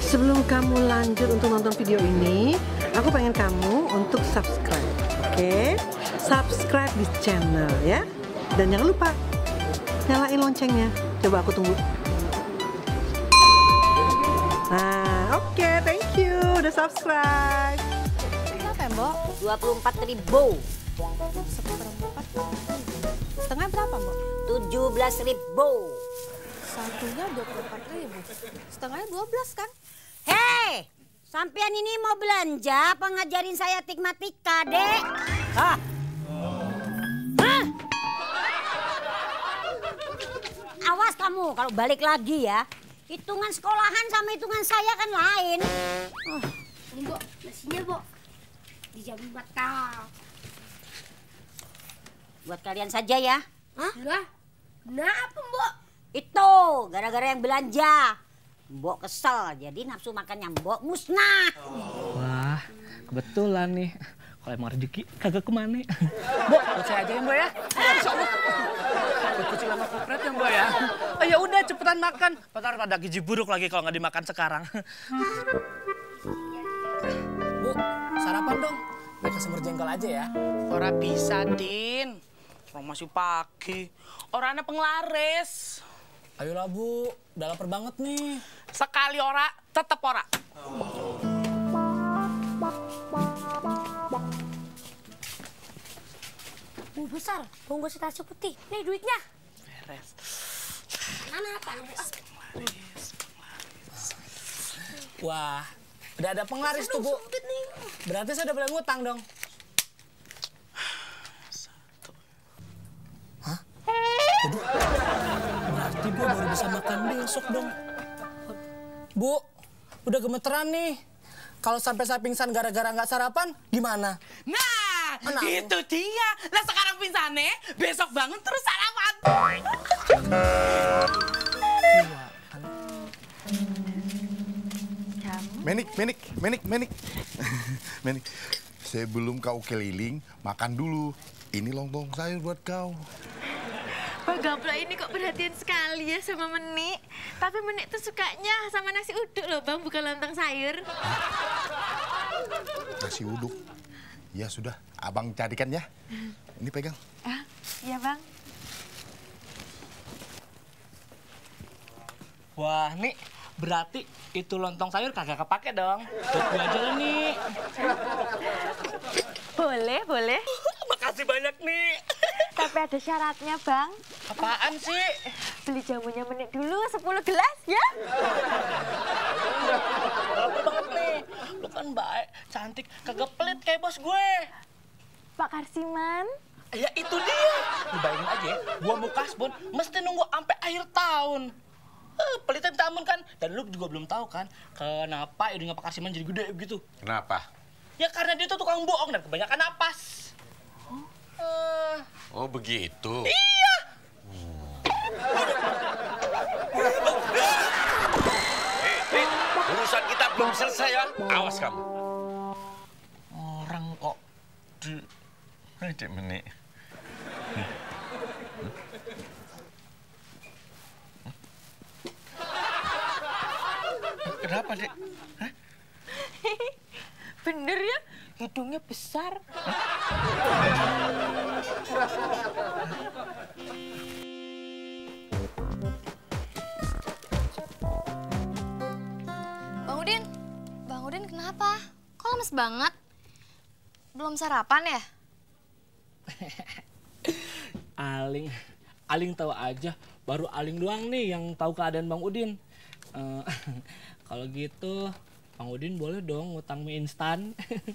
Sebelum kamu lanjut untuk nonton video ini, aku pengen kamu untuk subscribe, oke? Subscribe di channel ya. Dan jangan lupa nyalain loncengnya. Coba aku tunggu. Nah, oke, thank you udah subscribe. Berapa ya, Mbok? 24.000. Seperempat. Setengah berapa, Mbok? 17.000. Satunya 24.000. Setengahnya 12 kan? Hei, sampean ini mau belanja apa ngajarin saya matematika, Dek? Hah? Hah? Awas kamu kalau balik lagi ya. Hitungan sekolahan sama hitungan saya kan lain. Ini, Mbok, nasinya, Mbok. Dijamin buat kau. Buat kalian saja ya. Hah? Lah, kenapa, Mbok? Itu gara-gara yang belanja. Mbok kesel, jadi nafsu makannya Mbok musnah. Wah, kebetulan nih. Kalau emang rezeki, kagak kemana. Mbok, buat saya aja ya, Mbok ya. Insya Allah. Buat kucing sama kopret ya, Mbok ya. Oh, ya udah, cepetan makan. Ntar pada gizi buruk lagi kalau nggak dimakan sekarang. Bu, sarapan dong. Pakai semur jengkol aja ya. Ora bisa, Din. Orang masih pagi. Orangnya penglaris. Ayolah, Bu. Udah lapar banget nih. Sekali ora, tetep ora. Bu besar, bungkus tasu putih. Nih duitnya. Beres. Mana apa, Bu? Wah, udah ada penglaris tuh, Bu. Berarti saya udah boleh ngutang dong. Hah? Waduh, berarti gue baru bisa makan besok dong. Bu, udah gemeteran nih. Kalau sampai saya pingsan gara-gara nggak sarapan, gimana? Nah, Kenapa? itu dia. Lah sekarang pingsannya, besok bangun terus sarapan. Menik. Menik, sebelum kau keliling, makan dulu. Ini lontong sayur buat kau. Bang Gaplo ini kok perhatian sekali ya sama Menik. Tapi Menik tuh sukanya sama nasi uduk loh Bang, bukan lontong sayur. Nasi uduk. Ya sudah, abang carikan ya. Ini pegang. Ah, iya Bang. Wah, nih berarti itu lontong sayur kagak kepake dong. Buat gue aja lah nih. Boleh, boleh. Makasih banyak nih. Tapi ada syaratnya Bang. Apaan sih? Beli jamunya Menik dulu 10 gelas ya. Bagus banget nih. Lu kan baik, cantik, kagak pelit kayak bos gue. Pak Karsiman. Ya itu dia. Lu bayangin aja ya, gua mau kasbon mesti nunggu sampai akhir tahun. Pelitnya minta ampun kan? Dan lu juga belum tahu kan kenapa hidungnya Pak Karsiman jadi gede begitu? Kenapa? Ya karena dia tuh tukang bohong dan kebanyakan napas. Oh begitu. Iya. Urusan kita belum selesai ya. Awas kamu. Orang kok di... Cik Menik. Kenapa, Dek? Hah? Bener ya, hidungnya besar. Bang Udin kenapa? Kok lemes banget? Belum sarapan ya? Aling tahu aja. Baru Aling doang nih yang tahu keadaan Bang Udin. Kalau gitu, Bang Udin boleh dong ngutang mie instan.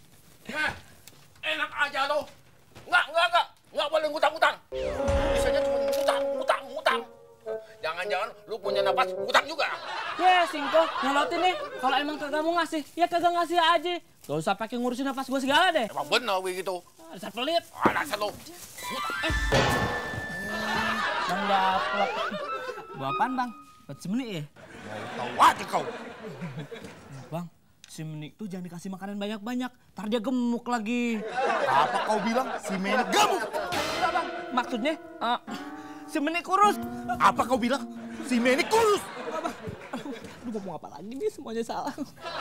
Enak aja lo. Nggak boleh ngutang-ngutang. Bisanya cuma ngutang. Jangan-jangan lu punya napas ngutang juga. Ya, Singko, nyolotin nih. Kalau emang kagak mau ngasih, ya kagak ngasih aja. Gak usah pakai ngurusin napas gue segala deh. Emang bener begitu. Dasar pelit. Dasar lu. Bang Gaplok. Bawa apaan, Bang? Buat si Menik ya? Tahu aja kau. Bang, si Menik tuh jangan dikasih makanan banyak-banyak. Ntar dia gemuk lagi. Apa kau bilang si Menik gemuk? Enggak, Bang. Maksudnya, si Menik kurus. Apa kau bilang si Menik kurus? Aduh, ngomong apa lagi nih, semuanya salah.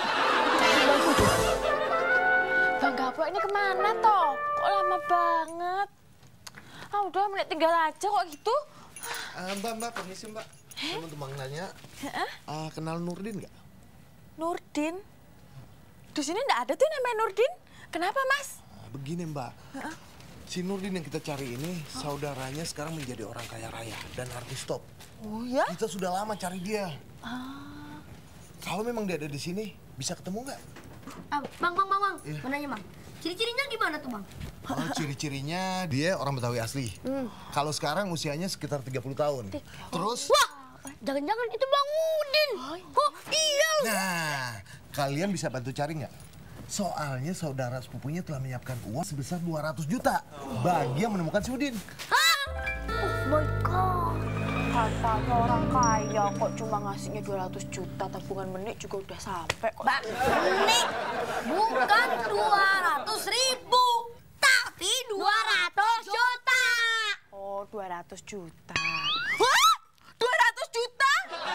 Bang Gaplo ini kemana toh? Kok lama banget? Ah udah, menit tinggal aja kok gitu. Mbak, permisi Mbak. Saya mau tumpang nanya, kenal Nurdin nggak? Nurdin? Di sini nggak ada tuh namanya Nurdin. Kenapa Mas? Begini Mbak, si Nurdin yang kita cari ini saudaranya sekarang menjadi orang kaya raya dan artis top. Oh ya? Kita sudah lama cari dia. Kalau memang dia ada di sini, bisa ketemu nggak? Bang. Mau nanya Bang, ciri-cirinya gimana tuh Bang? Oh, ciri-cirinya dia orang Betawi asli. Kalau sekarang usianya sekitar 30 tahun. Terus? Wah, jangan-jangan itu Bang Udin. Oh iya. Nah, kalian bisa bantu cari nggak? Soalnya saudara sepupunya telah menyiapkan uang sebesar 200 juta bagi yang menemukan si Udin. Oh my God. Katanya orang kaya kok cuma ngasihnya 200 juta, tabungan Menik juga udah sampai kok. Mbak, Menik bukan 200.000, tapi 200 juta. Oh, 200 juta. Wah, 200 juta?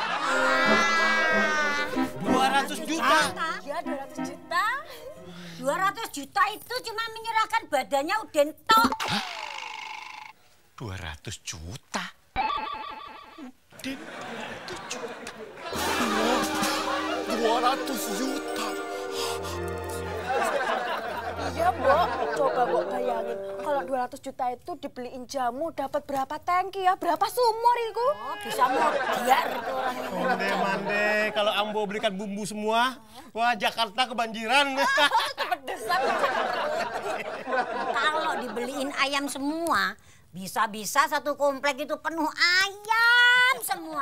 200 juta? Iya, 200 juta. 200 juta itu cuma menyerahkan badannya Udin tok. 200 juta? Udin 200 juta? 200 juta? Iya, Mbok. Coba Mbok bayangin, kalau 200 juta itu dibeliin jamu dapat berapa tangki ya? Berapa sumur itu? Oh, bisa modiar itu orang ini. Mande, kalau Ambo belikan bumbu semua, wah Jakarta kebanjiran. Kepedesan. Kalau dibeliin ayam semua, bisa-bisa satu komplek itu penuh ayam semua.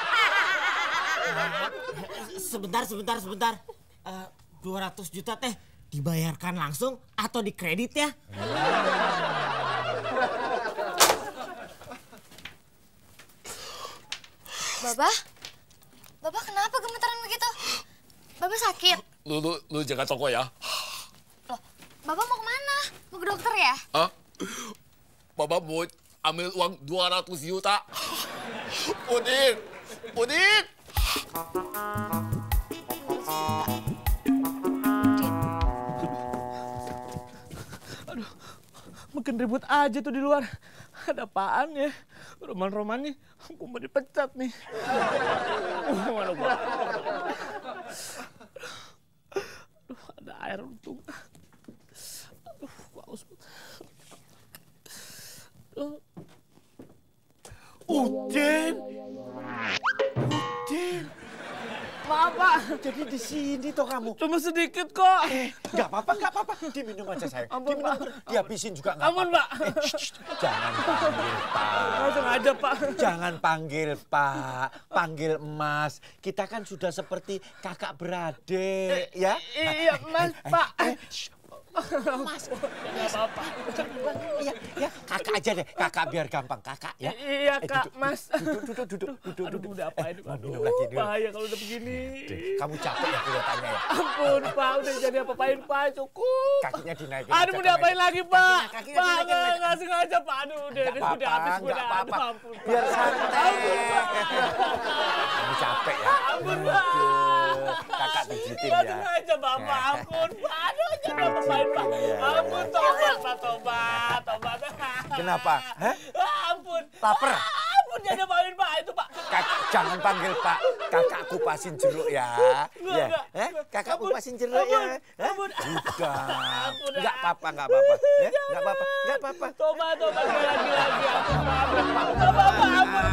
Sebentar. 200 juta teh dibayarkan langsung atau dikredit ya? Baba kenapa gemetaran begitu? Baba sakit? Lu jaga toko ya. Loh, Baba mau kemana? Mau ke dokter ya? Hah? Bapak mau ambil uang 200 juta. Udin! Aduh, makin ribut aja tuh di luar. Ada apaan ya? Roman-roman nih, aku mau dipecat nih. Mana gua? Aduh, ada air untung. Aduh, haus. Udin! Maaf Pak, jadi di sini toh kamu. Cuma sedikit kok. Nggak apa-apa. Diminum aja sayang. Ampun, Diminum, Pak. dihabisin juga nggak Ampun, apa-apa. Pak. Jangan panggil Pak. Langsung aja, Pak. Jangan panggil Pak, panggil Mas. Kita kan sudah seperti kakak beradik, ya? Iya, Mas, Pak. Mas, nggak apa-apa. Ya, kakak aja deh, kakak biar gampang, kakak ya. Iya, Kak, duduk, Mas. Duduk. Aduh, udah apain? Minum lagi dulu. Bahaya kalau udah begini. Kamu capek ya kelihatannya ya? Ampun, Pak, udah jadi apa-apain, Pak, cukup. Kakinya dinaikin. Aduh, mau diapain lagi, Pak? Kakinya Pak, dinaikin. nggak sengaja, Pak. Aduh, udah habis gue. Nggak apa-apa. Ampun, Pak. Biar santai. Ampun, Pak. Kamu capek ya? Ampun, Pak. Kakak pijitin Nggak ya. sengaja, Bapak. Ampun, Pak. Aduh, jangan apa-apain, Pak. Ampun, tobat, Pak, tobat. Kenapa? Hah? Ampun. Lapar? Ampun, jangan apa-apain, Pak. Itu, Pak. Kakak, jangan panggil Pak. Kakak kupasin jeruk ya. Ya. Kakak kupasin jeruk ya. Ampun. Udah. Nggak apa-apa. Ya, nggak apa-apa. Tobat, lagi. Ampun, Pak. Ampun.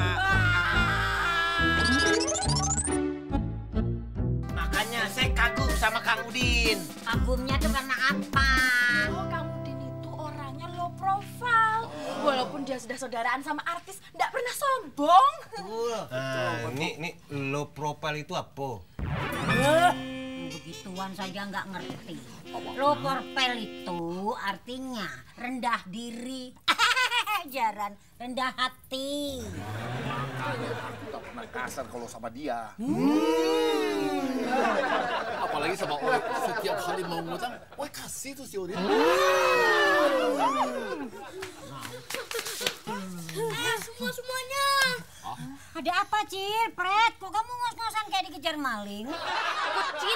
Makanya saya kagum sama Kang Udin. Kagumnya tuh karena apa? Oh, Kang Udin itu orangnya low profile. Walaupun dia sudah saudaraan sama artis, nggak pernah sombong. Ini low profile itu apa? Begituan saja nggak ngerti. Low profile itu artinya rendah diri. Jaran rendah hati. Tak pernah kasar kalau sama dia. Apalagi sama Oi. Setiap kali mau ngutang, Oi kasih tuh si Udin. Semuanya. Ada apa, Cil? Pret, kok kamu ngos-ngosan kayak dikejar maling? Kecil